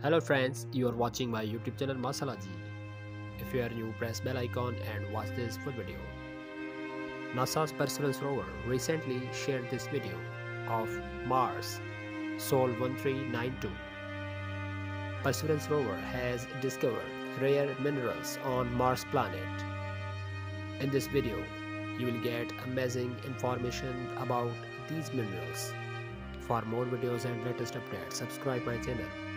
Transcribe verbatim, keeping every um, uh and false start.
Hello friends, you are watching my YouTube channel Masalaji. If you are new, press bell icon and watch this full video. NASA's Perseverance rover recently shared this video of Mars Sol one three nine two. Perseverance rover has discovered rare minerals on Mars planet. In this video, you will get amazing information about these minerals. For more videos and latest updates, subscribe my channel.